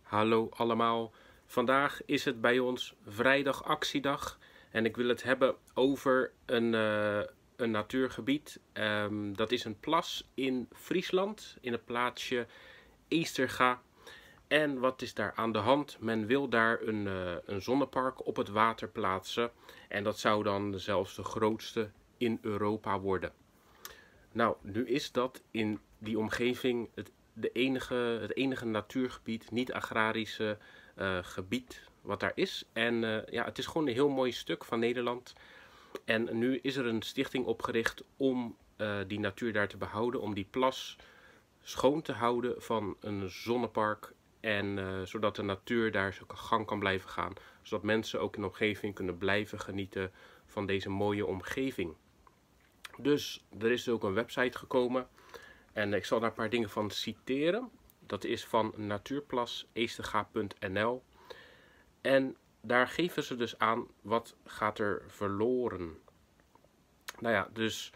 Hallo allemaal, vandaag is het bij ons vrijdag actiedag en ik wil het hebben over een natuurgebied. Dat is een plas in Friesland, in het plaatsje Eesterga. En wat is daar aan de hand? Men wil daar een zonnepark op het water plaatsen en dat zou dan zelfs de grootste in Europa worden. Nou, nu is dat in die omgeving het enige natuurgebied, niet agrarische gebied wat daar is. En ja, het is gewoon een heel mooi stuk van Nederland. En nu is er een stichting opgericht om die natuur daar te behouden, om die plas schoon te houden van een zonnepark. En zodat de natuur daar zijn gang kan blijven gaan. Zodat mensen ook in de omgeving kunnen blijven genieten van deze mooie omgeving. Dus er is ook een website gekomen en ik zal daar een paar dingen van citeren. Dat is van natuurplaseesterga.nl en daar geven ze dus aan wat gaat er verloren. Nou ja, dus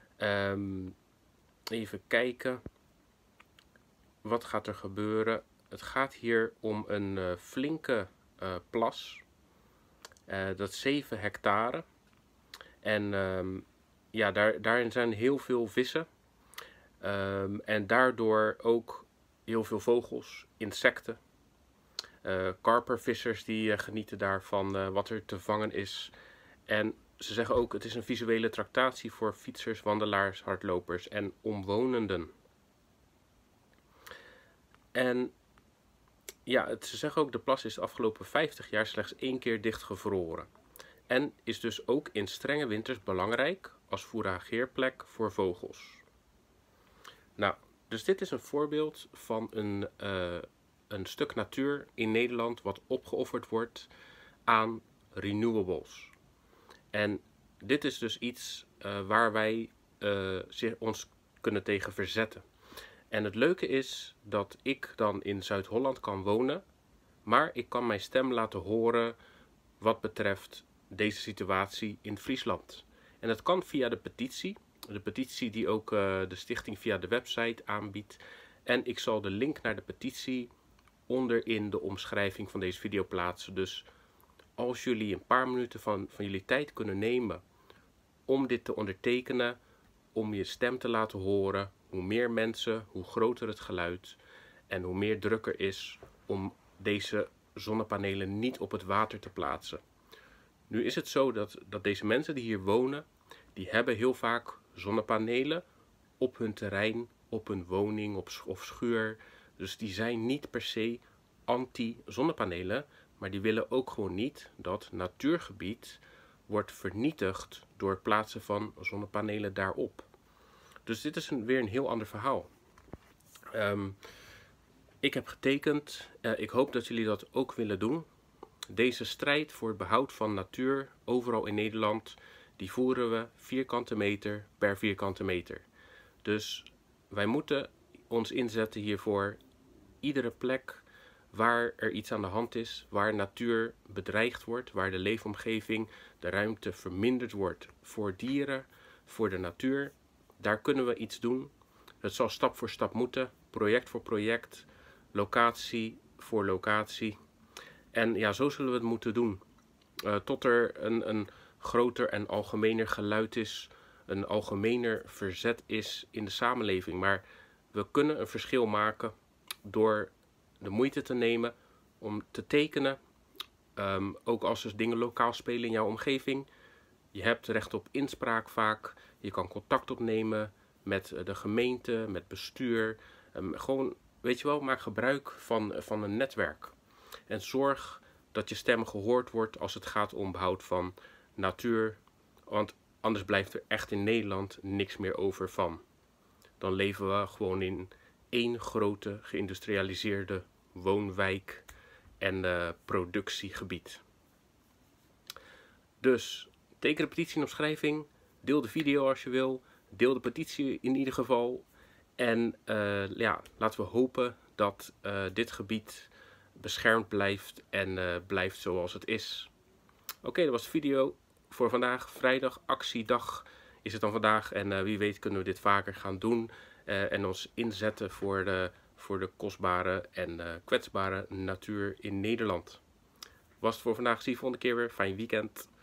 even kijken. Wat gaat er gebeuren? Het gaat hier om een flinke plas. Dat is 7 hectare. En ja, daarin zijn heel veel vissen. En daardoor ook heel veel vogels, insecten. Karpervissers die genieten daarvan wat er te vangen is. En ze zeggen ook, het is een visuele attractie voor fietsers, wandelaars, hardlopers en omwonenden. En ja, ze zeggen ook, de plas is de afgelopen 50 jaar slechts 1 keer dichtgevroren. En is dus ook in strenge winters belangrijk als fourageerplek voor vogels. Nou, dus dit is een voorbeeld van een stuk natuur in Nederland wat opgeofferd wordt aan renewables. En dit is dus iets waar wij ons kunnen tegen verzetten. En het leuke is dat ik dan in Zuid-Holland kan wonen, maar ik kan mijn stem laten horen wat betreft deze situatie in Friesland. En dat kan via de petitie die ook de stichting via de website aanbiedt. En ik zal de link naar de petitie onder in de omschrijving van deze video plaatsen. Dus als jullie een paar minuten van jullie tijd kunnen nemen om dit te ondertekenen, om je stem te laten horen, hoe meer mensen, hoe groter het geluid en hoe meer druk er is om deze zonnepanelen niet op het water te plaatsen. Nu is het zo dat deze mensen die hier wonen, die hebben heel vaak zonnepanelen op hun terrein, op hun woning of schuur. Dus die zijn niet per se anti-zonnepanelen, maar die willen ook gewoon niet dat natuurgebied wordt vernietigd door het plaatsen van zonnepanelen daarop. Dus dit is weer een heel ander verhaal. Ik heb getekend, ik hoop dat jullie dat ook willen doen. Deze strijd voor het behoud van natuur overal in Nederland, die voeren we vierkante meter per vierkante meter. Dus wij moeten ons inzetten hiervoor. Iedere plek waar er iets aan de hand is, waar natuur bedreigd wordt, waar de leefomgeving, de ruimte verminderd wordt voor dieren, voor de natuur, daar kunnen we iets doen. Het zal stap voor stap moeten, project voor project, locatie voor locatie. En ja, zo zullen we het moeten doen. Tot er een groter en algemener geluid is, een algemener verzet is in de samenleving. Maar we kunnen een verschil maken door de moeite te nemen om te tekenen. Ook als er dingen lokaal spelen in jouw omgeving. Je hebt recht op inspraak vaak. Je kan contact opnemen met de gemeente, met bestuur. Gewoon, weet je wel, maak gebruik van een netwerk. En zorg dat je stem gehoord wordt als het gaat om behoud van natuur. Want anders blijft er echt in Nederland niks meer over van. Dan leven we gewoon in één grote geïndustrialiseerde woonwijk en productiegebied. Dus teken de petitie in opschrijving. Deel de video als je wil. Deel de petitie in ieder geval. En ja, laten we hopen dat dit gebied beschermd blijft en blijft zoals het is. Oké, dat was de video voor vandaag. Vrijdag, actiedag is het dan vandaag. En wie weet kunnen we dit vaker gaan doen. En ons inzetten voor voor de kostbare en kwetsbare natuur in Nederland. Was het voor vandaag, zie je volgende keer weer. Fijn weekend.